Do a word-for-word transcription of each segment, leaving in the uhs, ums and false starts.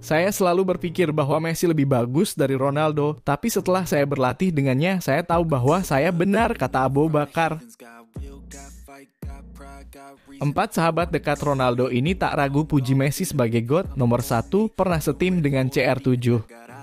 Saya selalu berpikir bahwa Messi lebih bagus dari Ronaldo, tapi setelah saya berlatih dengannya, saya tahu bahwa saya benar, kata Abu Bakar. Empat sahabat dekat Ronaldo ini tak ragu puji Messi sebagai GOAT nomor satu, pernah setim dengan C R tujuh.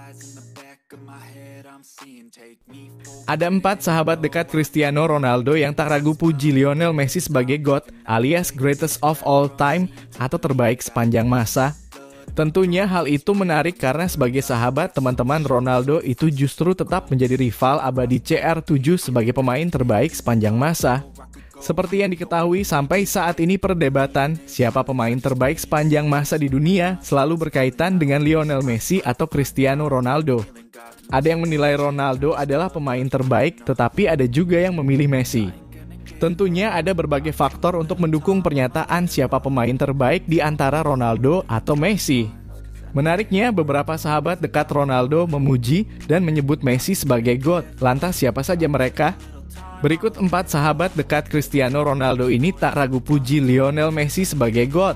Ada empat sahabat dekat Cristiano Ronaldo yang tak ragu puji Lionel Messi sebagai GOAT alias Greatest of All Time atau terbaik sepanjang masa. Tentunya hal itu menarik karena sebagai sahabat teman-teman Ronaldo itu justru tetap menjadi rival abadi C R tujuh sebagai pemain terbaik sepanjang masa. Seperti yang diketahui sampai saat ini perdebatan siapa pemain terbaik sepanjang masa di dunia selalu berkaitan dengan Lionel Messi atau Cristiano Ronaldo. Ada yang menilai Ronaldo adalah pemain terbaik, tetapi ada juga yang memilih Messi. Tentunya ada berbagai faktor untuk mendukung pernyataan siapa pemain terbaik di antara Ronaldo atau Messi. Menariknya, beberapa sahabat dekat Ronaldo memuji dan menyebut Messi sebagai GOAT. Lantas siapa saja mereka? Berikut empat sahabat dekat Cristiano Ronaldo ini tak ragu puji Lionel Messi sebagai GOAT.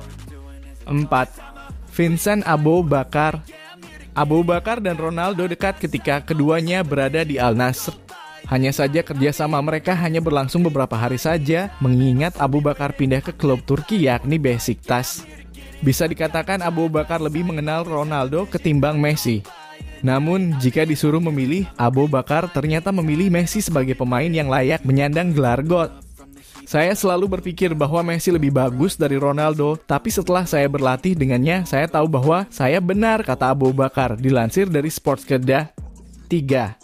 empat. Vincent Abu Bakar. Abu Bakar dan Ronaldo dekat ketika keduanya berada di Al Nassr. Hanya saja kerjasama mereka hanya berlangsung beberapa hari saja, mengingat Abu Bakar pindah ke klub Turki yakni Beşiktaş. Bisa dikatakan Abu Bakar lebih mengenal Ronaldo ketimbang Messi. Namun, jika disuruh memilih, Abu Bakar ternyata memilih Messi sebagai pemain yang layak menyandang gelar GOAT. Saya selalu berpikir bahwa Messi lebih bagus dari Ronaldo, tapi setelah saya berlatih dengannya, saya tahu bahwa saya benar, kata Abu Bakar, dilansir dari Sportkeeda. tiga.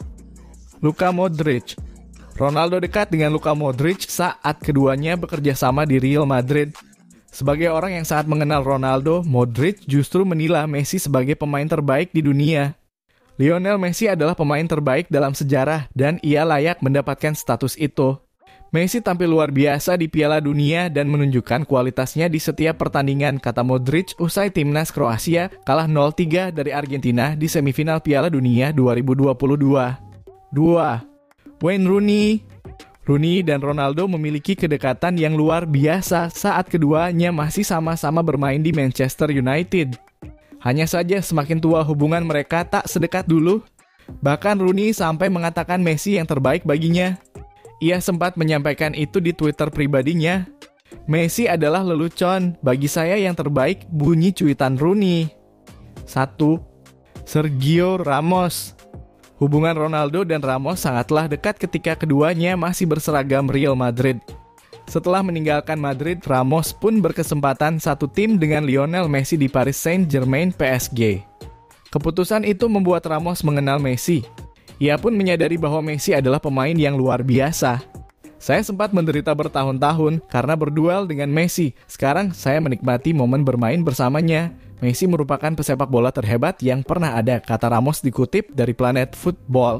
Luka Modric. Ronaldo dekat dengan Luka Modric saat keduanya bekerja sama di Real Madrid. Sebagai orang yang sangat mengenal Ronaldo, Modric justru menilai Messi sebagai pemain terbaik di dunia. Lionel Messi adalah pemain terbaik dalam sejarah dan ia layak mendapatkan status itu. Messi tampil luar biasa di Piala Dunia dan menunjukkan kualitasnya di setiap pertandingan, kata Modric usai timnas Kroasia kalah nol tiga dari Argentina di semifinal Piala Dunia dua ribu dua puluh dua. dua. Wayne Rooney. Rooney dan Ronaldo memiliki kedekatan yang luar biasa saat keduanya masih sama-sama bermain di Manchester United. Hanya saja semakin tua hubungan mereka tak sedekat dulu. Bahkan Rooney sampai mengatakan Messi yang terbaik baginya. Ia sempat menyampaikan itu di Twitter pribadinya. Messi adalah lelucon, bagi saya yang terbaik, bunyi cuitan Rooney. satu. Sergio Ramos. Hubungan Ronaldo dan Ramos sangatlah dekat ketika keduanya masih berseragam Real Madrid. Setelah meninggalkan Madrid, Ramos pun berkesempatan satu tim dengan Lionel Messi di Paris Saint-Germain P S G. Keputusan itu membuat Ramos mengenal Messi. Ia pun menyadari bahwa Messi adalah pemain yang luar biasa. Saya sempat menderita bertahun-tahun karena berduel dengan Messi. Sekarang saya menikmati momen bermain bersamanya. Messi merupakan pesepak bola terhebat yang pernah ada, kata Ramos dikutip dari Planet Football.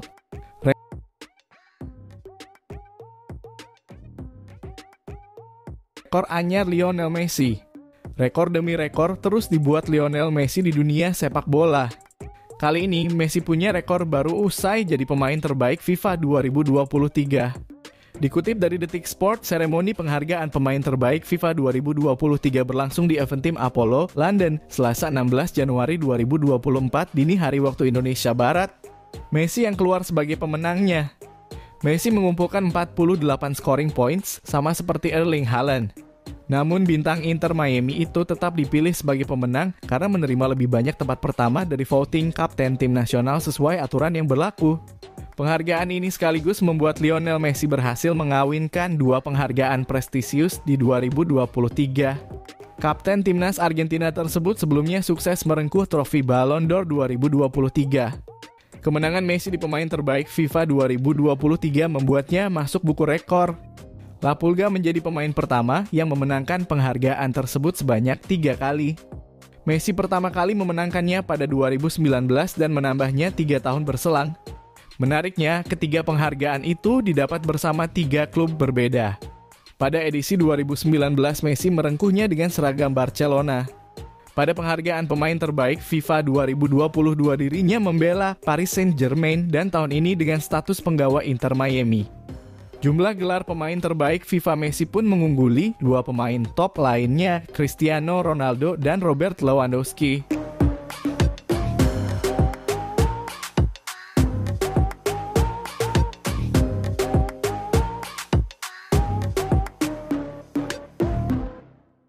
Rekor anyar Lionel Messi. Rekor demi rekor terus dibuat Lionel Messi di dunia sepak bola. Kali ini Messi punya rekor baru usai jadi pemain terbaik FIFA dua ribu dua puluh tiga. Dikutip dari Detik Sport, seremoni penghargaan pemain terbaik FIFA dua ribu dua puluh tiga berlangsung di Aventim Apollo, London, Selasa enam belas Januari dua ribu dua puluh empat dini hari waktu Indonesia Barat. Messi yang keluar sebagai pemenangnya. Messi mengumpulkan empat puluh delapan scoring points, sama seperti Erling Haaland. Namun bintang Inter Miami itu tetap dipilih sebagai pemenang karena menerima lebih banyak tempat pertama dari voting kapten tim nasional sesuai aturan yang berlaku. Penghargaan ini sekaligus membuat Lionel Messi berhasil mengawinkan dua penghargaan prestisius di dua ribu dua puluh tiga. Kapten timnas Argentina tersebut sebelumnya sukses merengkuh trofi Ballon d'Or dua ribu dua puluh tiga. Kemenangan Messi di pemain terbaik FIFA dua ribu dua puluh tiga membuatnya masuk buku rekor. La Pulga menjadi pemain pertama yang memenangkan penghargaan tersebut sebanyak tiga kali. Messi pertama kali memenangkannya pada dua ribu sembilan belas dan menambahnya tiga tahun berselang. Menariknya, ketiga penghargaan itu didapat bersama tiga klub berbeda. Pada edisi dua ribu sembilan belas, Messi merengkuhnya dengan seragam Barcelona. Pada penghargaan pemain terbaik FIFA dua ribu dua puluh dua, dirinya membela Paris Saint-Germain dan tahun ini dengan status penggawa Inter Miami. Jumlah gelar pemain terbaik FIFA Messi pun mengungguli dua pemain top lainnya, Cristiano Ronaldo dan Robert Lewandowski.